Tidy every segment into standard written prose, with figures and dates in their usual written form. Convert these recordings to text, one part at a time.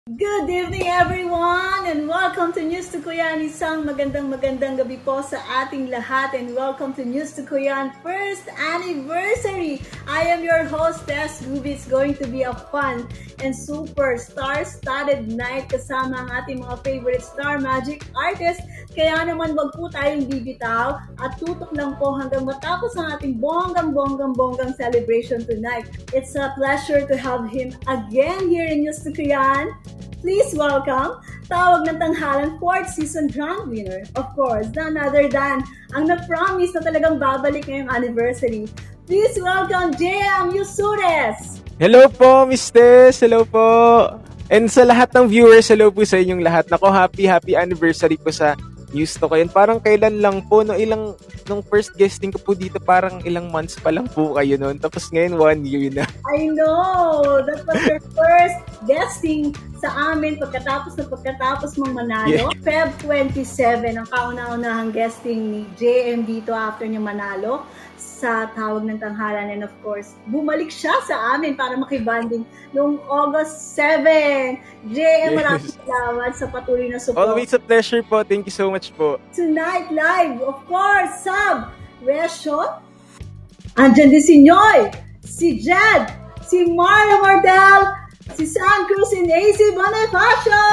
Good evening everyone and welcome to News to Kuyan. Isang magandang gabi po sa ating lahat and welcome to News to Kuyan first anniversary. I am your host Tess Ruby. It's going to be a fun and super star-studded night kasama ang ating mga favorite star magic artists. Kaya naman wag po tayong bibitaw at tutok lang po hanggang matapos ang ating bonggang celebration tonight. It's a pleasure to have him again here in News to Kuyan. Please welcome, Tawag ng Tanghalan 4th season grand winner, of course, none other than ang nag-promise na talagang babalik ngayong anniversary. Please welcome JM Yusures! Hello po, Miss Tess! Hello po! And sa lahat ng viewers, hello po sa inyong lahat. Nako, happy anniversary po sa News to Kuyan. Parang kailan lang po, nung first guesting ko po dito, parang ilang months pa lang po kayo noon. Tapos ngayon, 1 year na. I know! That was your first guesting sa amin pagkatapos mong manalo. Yeah. Feb 27, ang kauna-unahang guesting ni JM dito after niya manalo sa Tawag ng Tanghalan. And of course, bumalik siya sa amin para makibanding noong August 7. JM, maraming salamat sa patuloy na support. Always a pleasure po. Thank you so much po. Tonight live, of course, Sab, Resho, andyan din si Noy, si Jed, si Mario Mardel, si Sam Cruz, and AC Bonifacio!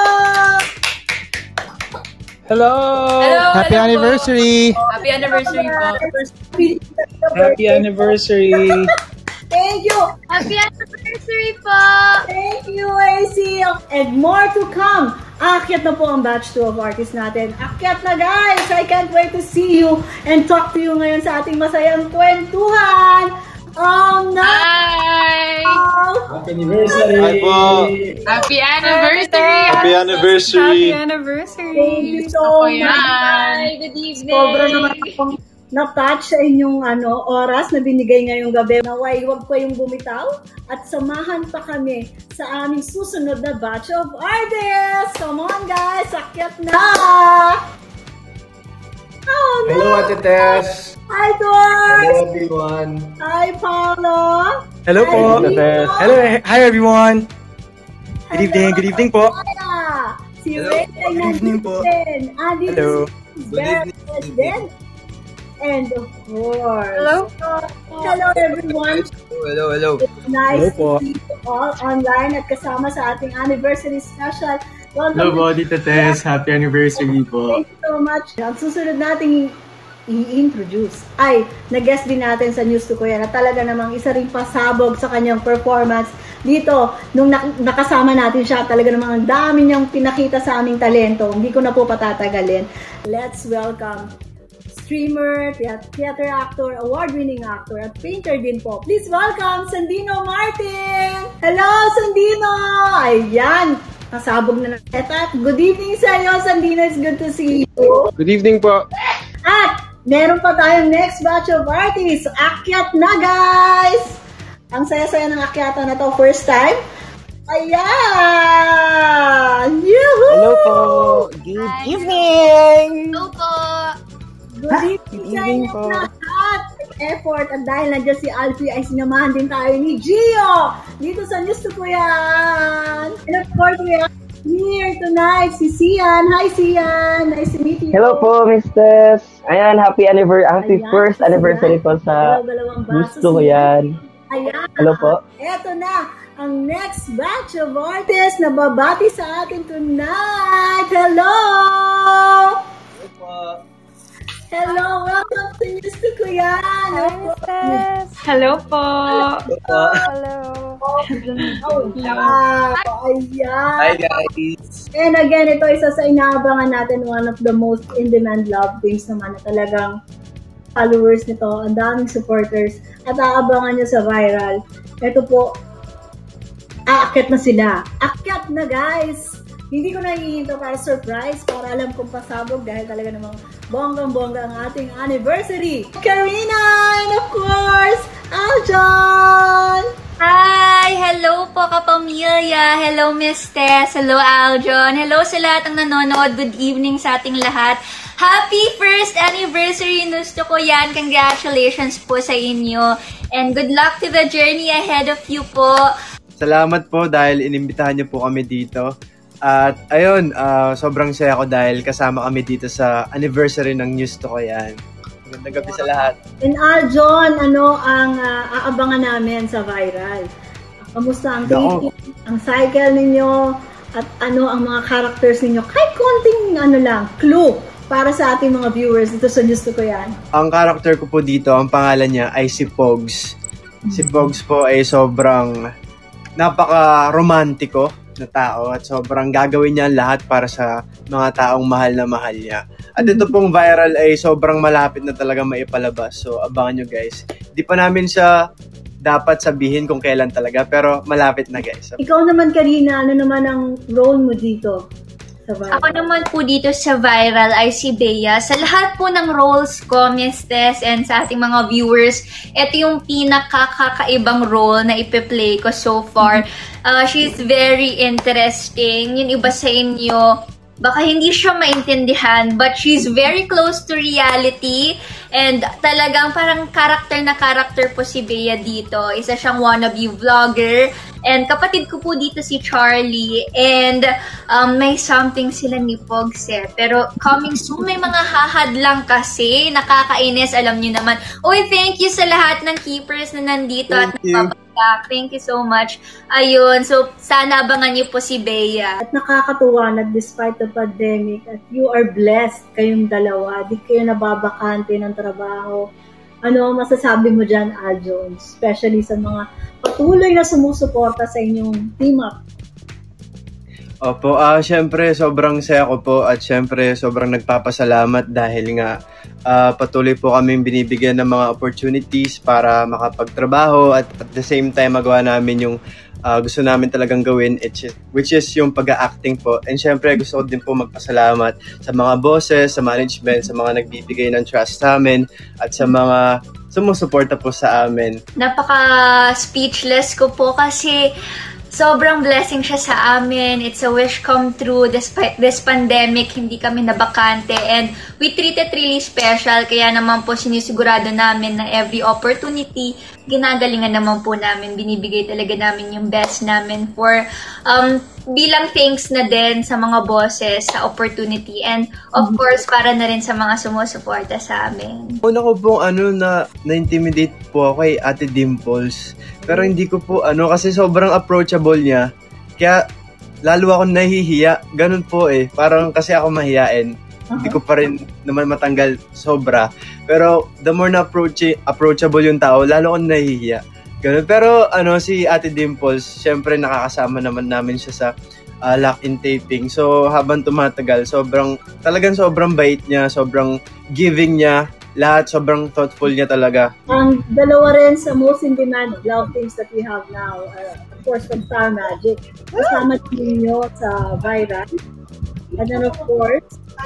Hello! Happy anniversary! Happy anniversary po! Happy anniversary! Thank you! Happy anniversary po! Thank you, AC! And more to come! Akyat na po ang batch 2 of artists natin. Akyat na, guys! I can't wait to see you and talk to you ngayon sa ating masayang kwentuhan! Oh, no! Hi! Happy anniversary! Hi po! Happy anniversary! Happy anniversary! Happy anniversary! Thank you so much! Hi! Good evening! Sobra naman akong na-touch sa inyong oras na binigay ngayong gabi. Naway, huwag pa yung bumitaw at samahan pa kami sa aming susunod na batch of artists! Come on, guys! Akyat na! Oh, no! Hello, Ate Tess! Hi, Dors! Hello, everyone! Hi, Paolo! Hello po! Hello, hi everyone! Good evening po! Si Ray ay nandito din. Hello! Good evening. And of course, hello everyone. Hello. It's nice Hello to see you all online at kasama sa ating anniversary special. Welcome. Hello po, Tita Tess. Happy anniversary po. Thank you so much. Ang susunod nating i-introduce ay nag-guest din natin sa News to Kuyan na talaga namang isa ring pasabog sa kanyang performance dito. Nung nakasama natin siya, talaga namang ang dami niyang pinakita sa aming talento. Hindi ko na po patatagalin. Let's welcome streamer, theater actor, award-winning actor, at painter din po. Please welcome Sandino Martin! Hello, Sandino! Ayan! Pasabog na natin. Good evening sa iyo, Sandino. It's good to see you. Good evening po. At meron pa tayong next batch of artists. Akyat na, guys! Ang saya-saya ng akyatan na to. First time. Ayan! Yoo-hoo! Hello po. Good evening. Hello po! Good evening sa inyo lahat. Effort at dahil nandiyan si Alfie ay sinamahan din tayo ni Gio dito sa News to Kuyan. And of course, we are here tonight si Sian. Hi, Sian. Nice to meet you. Hello po, Miss Tess. Ayan, happy first anniversary po sa News to Kuyan. Ayan. Hello po. Eto na ang next batch of artists na babati sa atin tonight. Hello! Hello po. Hello, welcome to News to Kuyan. Hello po! Hello. Wow! Ayan. Hi, guys. And again, ito isa sa inaabangan natin, one of the most in-demand love teams naman na talagang followers nito, ang daming supporters, at aabangan nyo sa viral. Ito po, aakyat na sila. Akyat na, guys! Hindi ko nahihinto para surprise para alam kong pasabog dahil talaga namang bonggang-bongga ang ating anniversary. Karina! And of course, Aljon! Hi! Hello po kapamilya! Hello Miss Tess! Hello Aljon! Hello sa lahat ng nanonood! Good evening sa ating lahat! Happy first anniversary, News to Kuyan! Congratulations po sa inyo! And good luck to the journey ahead of you po! Salamat po dahil inimbitahan niyo po kami dito. At ayun, sobrang saya ko dahil kasama kami dito sa anniversary ng News to Koyan. Magandang gabi sa lahat. And Aljon, ano ang aabangan namin sa viral? Kamusta ang taping, ang cycle ninyo, at ano ang mga characters ninyo? Kahit konting clue para sa ating mga viewers dito sa News to Koyan. Ang character ko po dito, ang pangalan niya ay si Pogs. Si Pogs po ay sobrang napaka-romantiko na tao at sobrang gagawin niya lahat para sa mga taong mahal na mahal niya. At ito pong viral ay sobrang malapit na talaga maipalabas. So, abangan nyo guys. Di pa namin siya dapat sabihin kung kailan talaga, pero malapit na guys. Ikaw naman, Karina, ano naman ang role mo dito sa viral? Ako naman po dito sa viral ay si Bea. Sa lahat po ng roles ko, Miss Tess, and sa ating mga viewers, ito yung pinakakakaibang role na ipe-play ko so far. She's very interesting. Yung iba sa inyo, baka hindi siya maintindihan, but she's very close to reality. And talagang parang character po si Bea dito. Isa siyang wannabe vlogger. And kapatid ko po dito si Charlie. And may something sila ni Pogse. Pero coming soon, may mga hahadlang kasi. Nakakainis, alam niyo naman. Uy, thank you sa lahat ng keepers na nandito at nagpapagdak. Thank you so much. Ayun, so sana abangan niyo po si Bea. At nakakatuwa na despite the pandemic at you are blessed kayong dalawa. Di kayo nababakante ng trabaho. Ano masasabi mo dyan, Aljon? Especially sa mga patuloy na sumusuporta sa inyong team up. Opo, syempre sobrang saya ko po at syempre sobrang nagpapasalamat dahil nga patuloy po kami binibigyan ng mga opportunities para makapagtrabaho at the same time magawa namin yung gusto namin talagang gawin, which is yung pag-acting po. And syempre gusto ko din po magpasalamat sa mga bosses, sa management, sa mga nagbibigay ng trust sa amin at sa mga sumusuporta po sa amin. Napaka-speechless ko po kasi sobrang blessing siya sa amin. It's a wish come true. Despite this pandemic, hindi kami nabakante. And we treat it really special. Kaya naman po sinisigurado namin na every opportunity, ginagalingan naman po namin. Binibigay talaga namin yung best namin for bilang thanks na din sa mga bosses sa opportunity. And of course, para na rin sa mga sumusuporta sa amin. Una ko pong na-intimidate po ako kay Ate Dimples. Pero hindi ko po kasi sobrang approachable niya. Kaya lalo ako nahihiya. Ganun po Parang kasi ako mahiyain. Hindi ko pa rin naman matanggal sobra. Pero the more na approachable yung tao, lalo akong nahihiya. Ganun. Pero si Ate Dimples, syempre nakakasama naman namin siya sa lock-in taping. So habang tumatagal, talagang sobrang bait niya, sobrang giving niya. Lahat, sobrang thoughtful niya talaga. Ang dalawa rin sa most in-demand love teams that we have now, of course, from Star Magic. Kasama ninyo sa viral. And then, of course,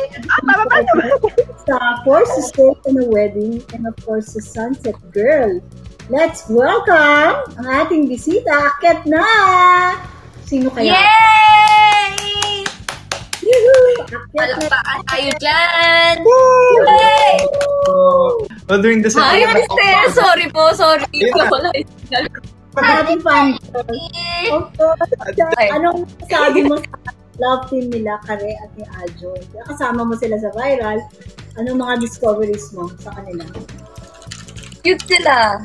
sa Force to Stay in a Wedding, and of course, sa Sunset Girl. Let's welcome ang ating bisita. Akyat na! Sino kaya? Yay! Palakpakan tayo dyan! Yay! During the Ay, Mister! Sorry po, sorry. Happy fun! Of course, anong sabi mo sa love team nila, Kare at ni Aljon? Kasama mo sila sa viral. Anong mga discoveries mo sa kanila? Cute sila.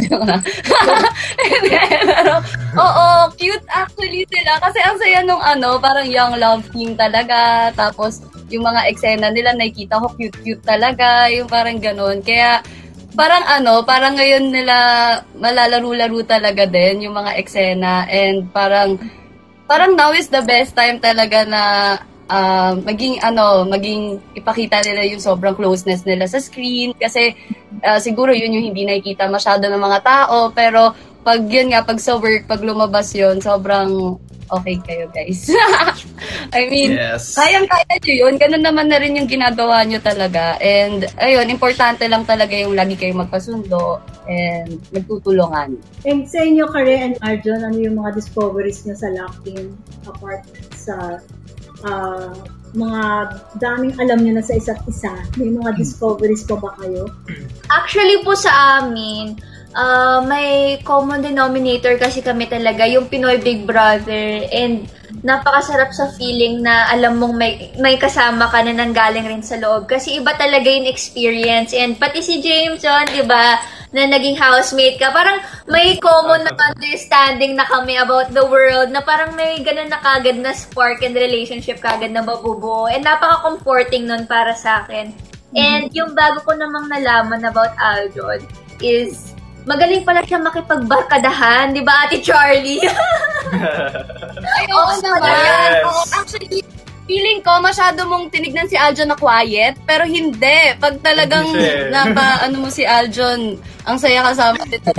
Oo, cute actually sila. Kasi ang saya nung parang young love team talaga. Tapos, yung mga eksena nila, nakikita ko cute-cute talaga. Yung parang ganun. Kaya, parang parang ngayon nila malalaro-laro talaga din yung mga eksena. And parang now is the best time talaga na maging ipakita nila yung sobrang closeness nila sa screen kasi siguro yun yung hindi nakikita masyado ng mga tao, pero pag sa work, pag lumabas yun, sobrang okay kayo guys. I mean, yes. Kayang-kaya nyo yun, ganun naman na rin yung ginagawa nyo talaga, and ayun, importante lang talaga yung lagi kayong magpasundo and magtutulungan. And sa inyo, Kare and Arjon, ano yung mga discoveries nyo sa lock team apart sa mga daming alam nyo na sa isa't isa? May mga discoveries pa ba kayo? Actually po sa amin, may common denominator kasi kami talaga, yung Pinoy Big Brother. And napakasarap sa feeling na alam mong may kasama ka na nanggaling rin sa loob. Kasi iba talaga yung experience. And pati si Jameson, di ba, na naging housemate ka, parang may common na understanding na kami about the world, na parang may ganun na kagad na spark and relationship kagad na mabubuo. And napaka-comforting nun para sa akin. And yung bago ko namang nalaman about Aljon is magaling pala siya makipagbarkadahan, di ba, Ate Charlie? Ay, oo naman. Oo, actually, feeling ko masyado mong tinignan si Aljon na quiet, pero hindi. Pag talagang mo si Aljon, ang saya kasama dito.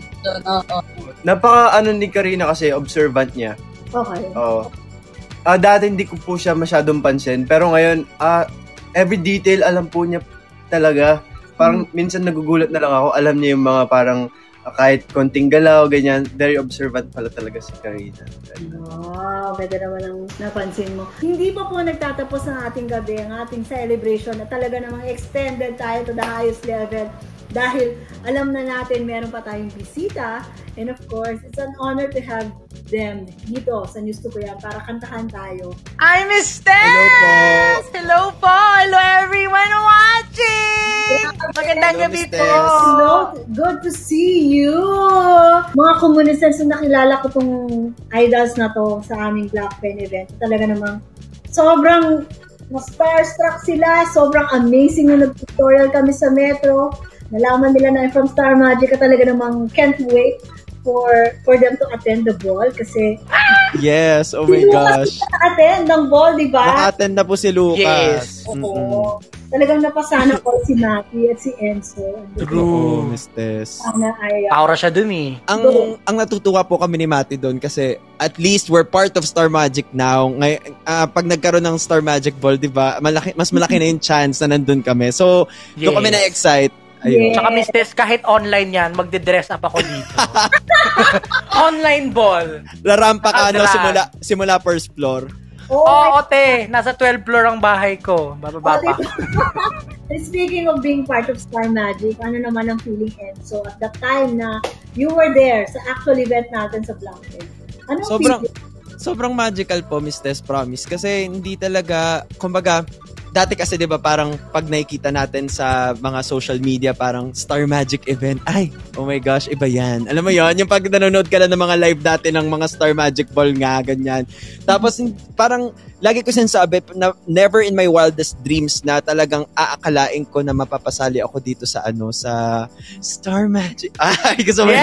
Napaka ni Karina kasi, observant niya. Okay. Oo. Dati hindi ko po siya masyadong pansin, pero ngayon, every detail alam po niya talaga. Parang minsan nagugulat na lang ako, alam niya yung mga parang kahit konting galaw, ganyan, very observant pala talaga si Karina. Wow, ganda naman ang napansin mo. Hindi pa po nagtatapos ang ating gabi, ang ating celebration na talaga namang extended tayo to the highest level. Dahil alam na natin meron pa tayong bisita, and of course, it's an honor to have them dito sa News to Kuya para kantahan tayo. I miss Tess! Hello po! Hello everyone watching! Magandang gabi po! Hello, good to see you! Mga komunisans na nakilala ko tong idols na to sa aming Black Pen event. Talaga namang sobrang starstruck sila, sobrang amazing na nag-tutorial kami sa Metro. Nalaman nila na from Star Magic, talaga namang can't wait for them to attend the ball kasi yes, oh my gosh. Attend ng ball, di ba? Naka-attend na po si Lucas. Yes. Oo. Talagang napasana ko si Maki at si Enzo. True, Miss Tess. Sana ay Aura siya dun eh. Ang natutuwa po kami ni Mati doon kasi at least we're part of Star Magic now. Pag nagkaroon ng Star Magic Ball, di ba, mas malaki na yung chance na nandun kami. So, doon kami na-excite. Ayun. Yes. Tsaka Miss Tess, kahit online yan, magde-dress up ako dito. Online ball. Larampa ka, simula first floor. Oo, te. Nasa 12th floor ang bahay ko. Bababa pa. Speaking of being part of Star Magic, ano naman ang feeling, Enzo, at the time na you were there sa actual event natin sa Blackhead? Anong feeling? Sobrang magical po, Miss Tess, promise. Kasi hindi talaga, kumbaga, dati kasi 'di ba parang pag nakikita natin sa mga social media parang Star Magic event, ay, oh my gosh, iba 'yan. Alam mo 'yon, yung pag nanonood ka lang ng mga live dati ng mga Star Magic Ball nga ganyan. Tapos parang lagi ko sinasabi na never in my wildest dreams na talagang aakalain ko na mapapasali ako dito sa sa Star Magic. Ay, gusto mo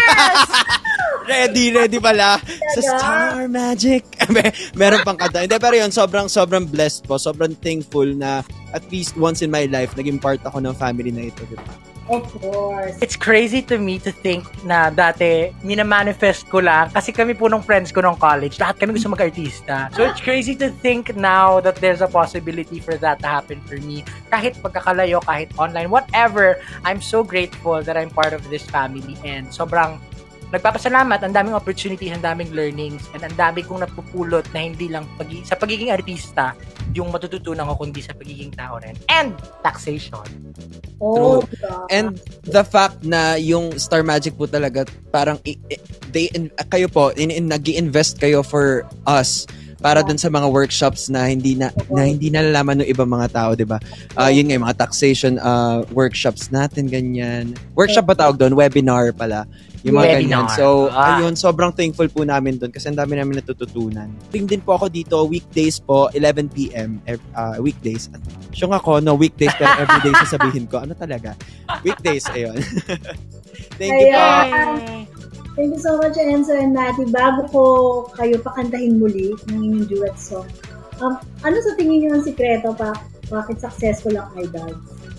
Ready pala sa Star Magic. Meron pang kanta. Hindi, pero yun, sobrang blessed po. Sobrang thankful na at least once in my life, naging part ako ng family na ito. Diba? Of course. It's crazy to me to think na dati, minamanifest ko lang, kasi kami po nung friends ko nung college, lahat kami gusto mag-artista. So it's crazy to think now that there's a possibility for that to happen for me. Kahit pagkakalayo, kahit online, whatever, I'm so grateful that I'm part of this family and sobrang nagpapasalamat, ang daming opportunities, ang daming learnings, and ang dami kong napupulot na hindi lang sa pagiging artista yung matututunan ko, kundi sa pagiging tao rin. And taxation. Oh, and the fact na yung Star Magic po talaga, parang kayo po, nag-i-invest kayo for us para dun sa mga workshops na hindi nalalaman ng ibang mga tao, 'di ba? Yun nga yung mga taxation workshops natin, ganyan. Workshop ba tawag doon? Webinar pala. Yung mga ganyan. So, ayun, sobrang thankful po namin doon kasi ang dami namin natututunan. Ting din po ako dito, weekdays po, 11 p.m. Weekdays. Siyong ako, no, weekdays, pero everyday sasabihin ko. Ano talaga? Weekdays, ayun. Thank you po. Thank you so much, Enzo and Matty. Bago ko kayo pakantahin muli ng inyong duet song, ano sa tingin niyo ang sikreto bakit successful ang idols?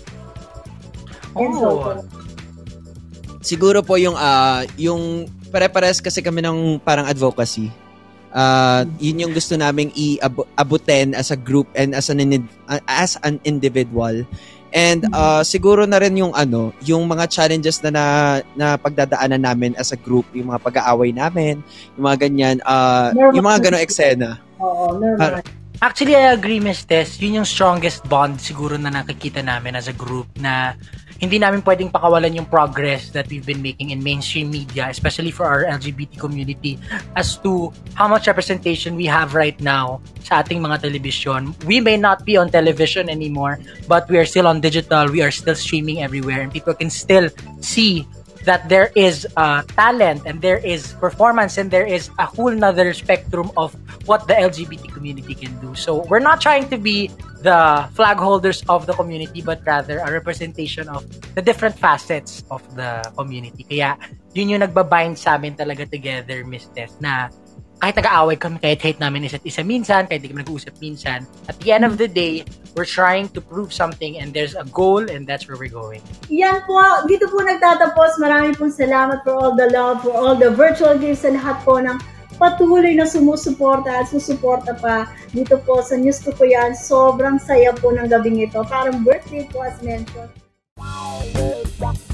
Enzo, siguro po yung pare-pares kasi kami ng parang advocacy. Yun yung gusto naming iabutin as a group and as an individual. And siguro na rin yung mga challenges na pagdadaanan namin as a group, yung mga pag-aaway namin, yung mga ganyan, yung mga ganong eksena. Oo, normal. Actually, I agree, Miss Tess. Yun yung strongest bond siguro na nakikita namin as a group na hindi namin pwedeng pakawalan yung progress that we've been making in mainstream media, especially for our LGBT community, as to how much representation we have right now sa ating mga television. We may not be on television anymore, but we are still on digital, we are still streaming everywhere, and people can still see that there is talent and there is performance and there is a whole nother spectrum of what the LGBT community can do. So we're not trying to be the flag holders of the community, but rather a representation of the different facets of the community. Kaya yun yung nagbabind sa amin talaga together, Miss Tess, na kahit nag-aaway kami, kahit hate namin isa't isa minsan, kahit di kami nag-uusap minsan, at the end of the day, we're trying to prove something and there's a goal and that's where we're going. Yan po, dito po nagtatapos. Maraming pong salamat for all the love, for all the virtual gifts, sa lahat po ng patuloy na sumusuporta at susuporta pa dito po sa News to Kuyan. Sobrang saya po ng gabing ito. Parang birthday po as mentioned.